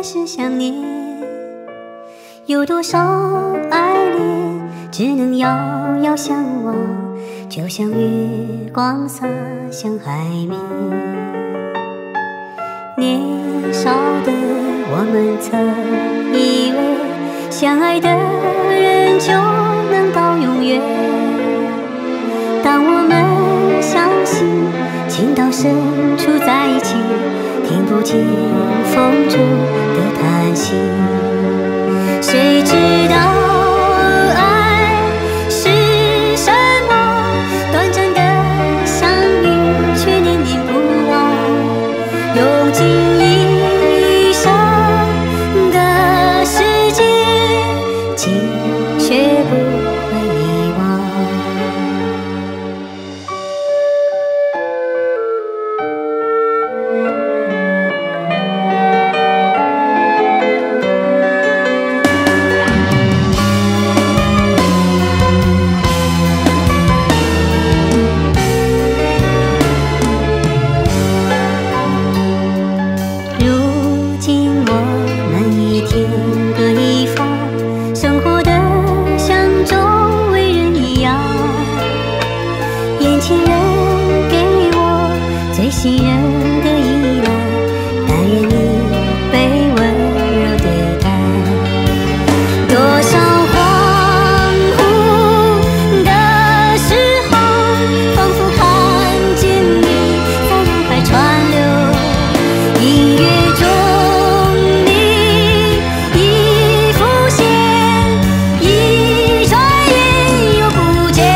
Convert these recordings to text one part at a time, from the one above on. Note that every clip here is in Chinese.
始想念。有多少爱恋，只能遥遥相望，就像月光洒向海面。年少的我们曾以为，相爱的人就能到永远。当我们相信情到深处在一起，听不见风中的叹息。谁知道爱是什么？短暂的相遇，却念念不忘，用尽一生的时间，情却不会遗忘。情人给我最信任的依赖，但愿你被温柔对待。多少恍惚的时候，仿佛看见你在人海川流，音乐中你已浮现，一转眼又不见。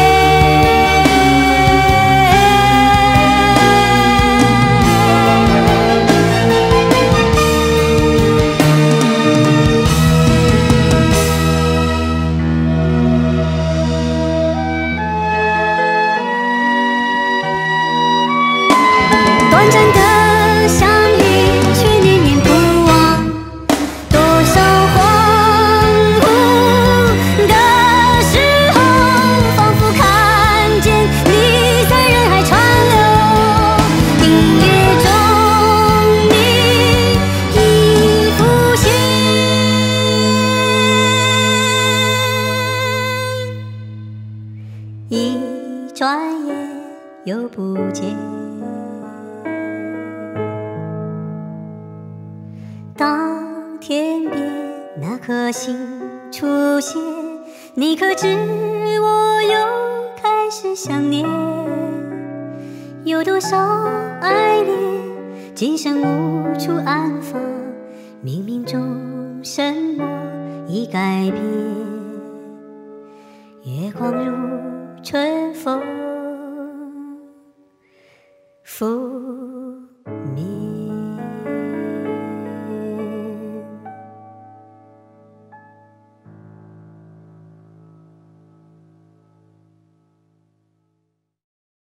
短暂的相遇，却念念不忘。多少恍惚的时候，仿佛看见你在人海川流，音乐中你已浮现，一转眼又不见。当天边那颗星出现，你可知我又开始想念？有多少爱恋，今生无处安放，冥冥中什么已改变？月光如春风拂